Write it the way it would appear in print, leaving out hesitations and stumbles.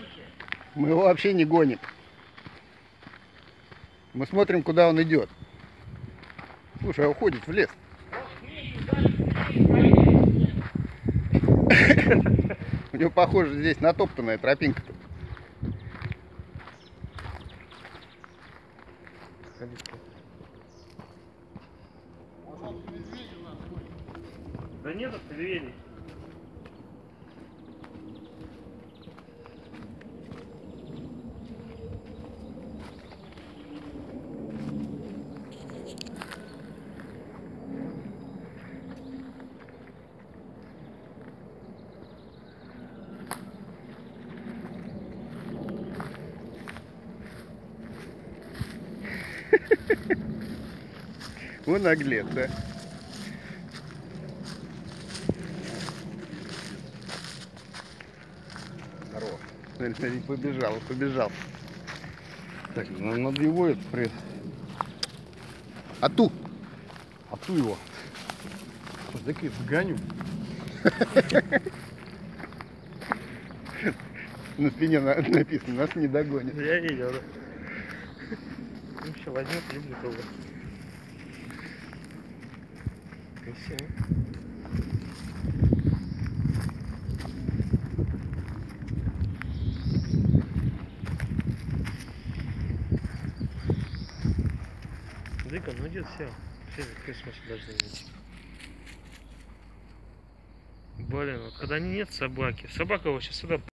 Мы его вообще не гоним. Мы смотрим, куда он идет. Слушай, а уходит в лес. У него, похоже, здесь натоптанная тропинка-то. Да нет, это медведей. Вы наглец, да? Здорово. Смотри, побежал. Так, надо его это Ату его. Слушай, дай-ка я догоню. На спине написано, нас не догонят. Я видел, да. Ну что, возьмет, люблю кого. И все. Дыка, ну идет все. Все в космосе должны быть. Блин, вот когда нет собаки. Собака вообще сюда